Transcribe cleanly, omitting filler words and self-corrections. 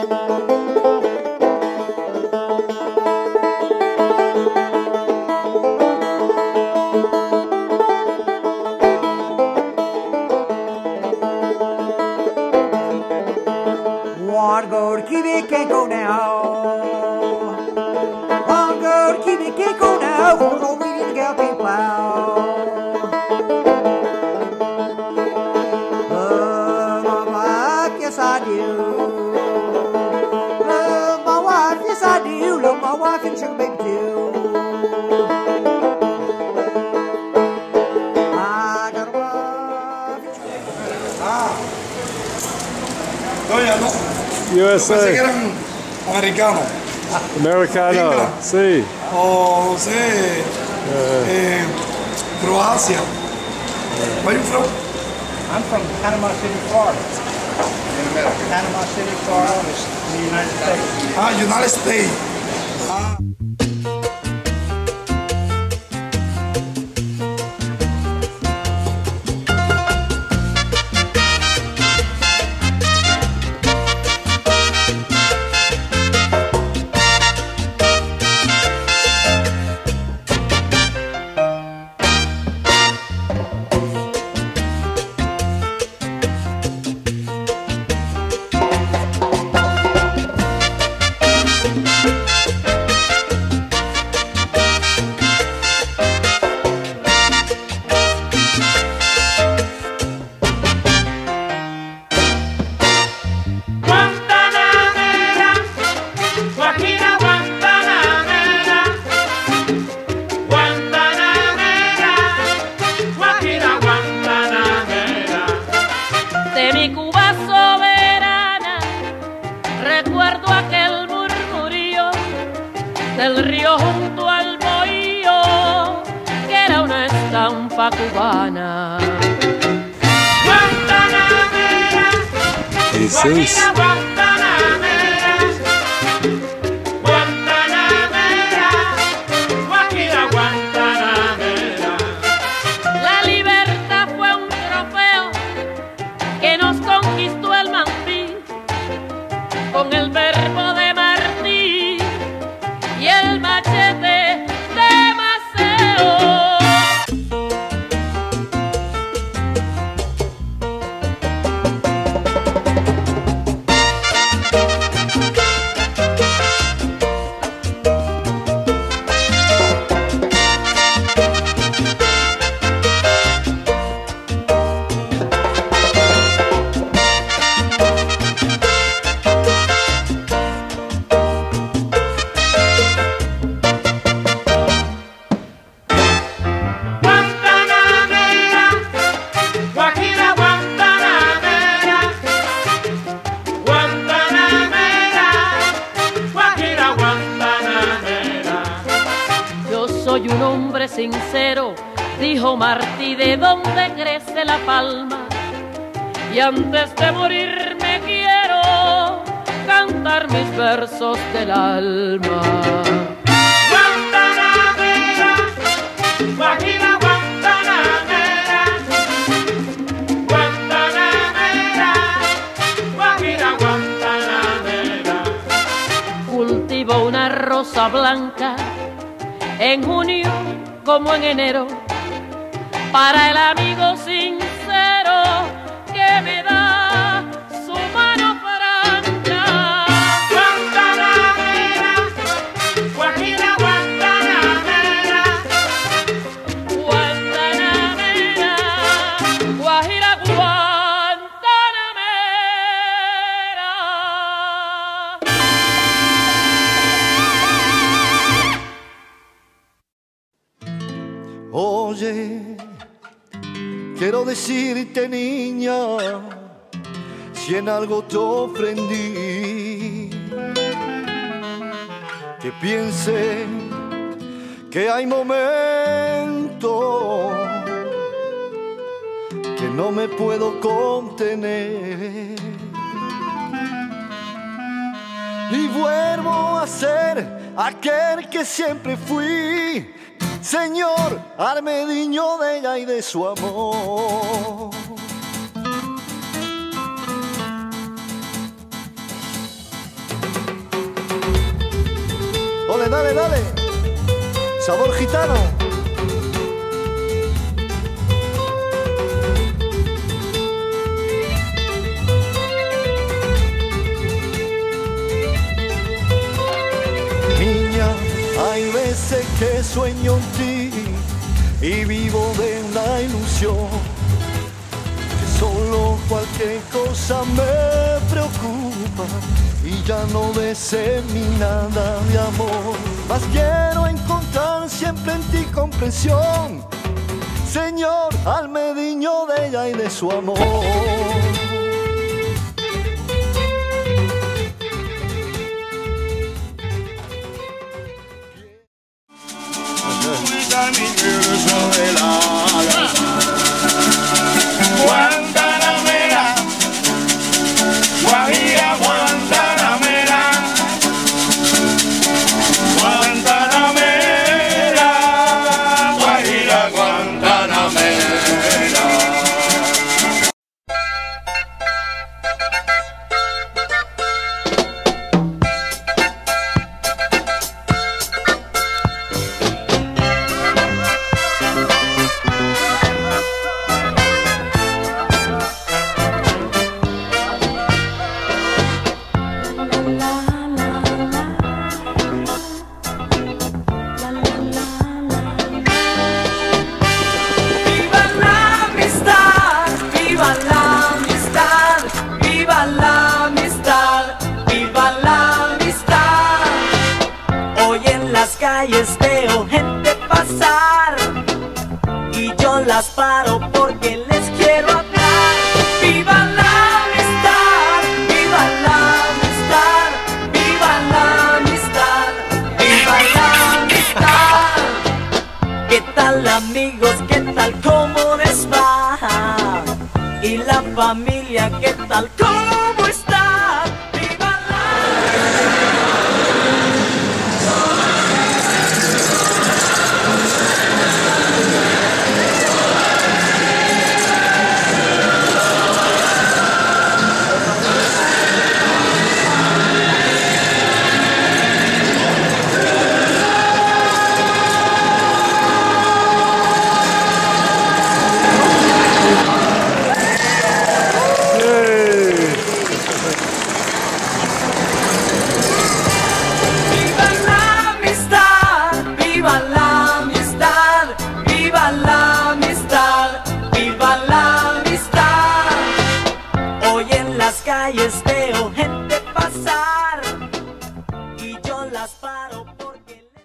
Want to go to Cuba, can't go now. Want to go to Cuba, can't go now. Want to go meet the gal, can't plow. Love my wife, yes I do. Love my wife, yes I do. Love my wife and sugar baby too. I got a wife. Oye, no. USA. Pensé que eran americanos. Americano, England. sí. O no sé, Croacia. Where you from? I'm from Panama City, Florida. In America. Panama City, Florida, in the United States. Ah, United States. Ah. De mi Cuba soberana recuerdo aquel murmurío del río junto al bohío, que era una estampa cubana. Guantanamera, Guajira, Guantanamera, Guantanamera, Guajira, Guantanamera. La libertad fue un trofeo que nos conquistó el Mambí con el verbo de Martí y el machete de Maceo. Soy un hombre sincero, dijo Martí, ¿de dónde crece la palma? Y antes de morir me quiero cantar mis versos del alma. Guantanamera, Guajira, Guantanamera, Guantanamera, Guajira, Guantanamera. Cultivo una rosa blanca en junio como en enero, para el amigo sincero que me da su mano franca. Guantanamera, Guajira, Guantanamera, Guantanamera, Guajira, Guantanamera. Oye, quiero decirte, niña, si en algo te ofendí, que piense que hay momentos que no me puedo contener y vuelvo a ser aquel que siempre fui. Señor, armediño de ella y de su amor. dale, dale. Sabor gitano. Niña, hay veces que sueño en ti y vivo de una ilusión, que solo cualquier cosa me preocupa y ya no ves en mí nada de amor. Mas quiero encontrar siempre en ti comprensión, Señor, al mediño de ella y de su amor. Guantanamera, Guajira, Guantanamera, Guantanamera, Guajira, Guantanamera. Calles veo gente pasar y yo las paro porque les quiero hablar. ¡Viva la amistad! ¡Viva la amistad! ¡Viva la amistad! ¡Viva la amistad! ¿Qué tal, amigos? ¿Qué tal? ¿Cómo les va? Y la familia, ¿qué tal? ¿Cómo está? ¡Viva la calles veo gente pasar y yo las paro.